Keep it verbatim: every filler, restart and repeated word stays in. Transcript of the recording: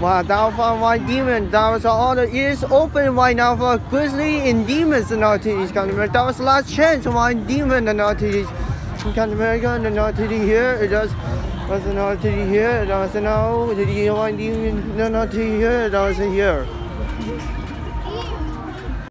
Wow, that for white demon. That was all the ears open right now for grizzly and demons and all to these country. That was last chance for white demon and all to these country America and all to here. It does was an all to here. That was an all to the white demon and all to here. That was here.